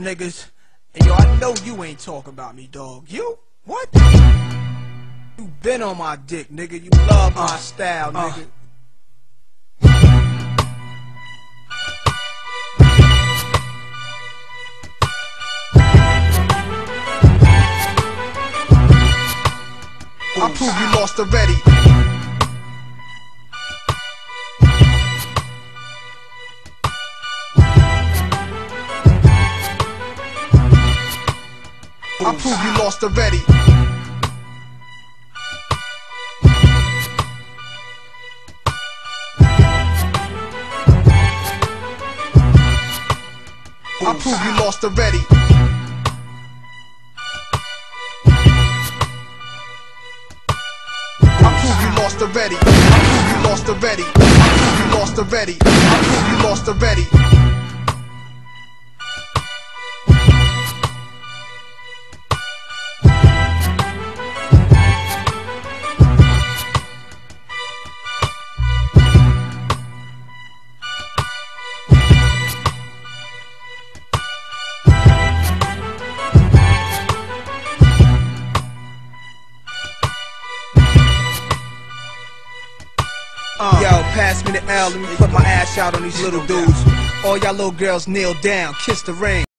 niggas. And yo, I know you ain't talking about me, dog. You? What? You been on my dick, nigga. You love my style, nigga. I prove you lost already. I prove you lost already. I prove you lost already. I prove you lost already. I prove you lost already. I prove you lost already. I prove you lost already. Yo, pass me the L, let me put my ass out on these little dudes. All y'all little girls kneel down, kiss the ring.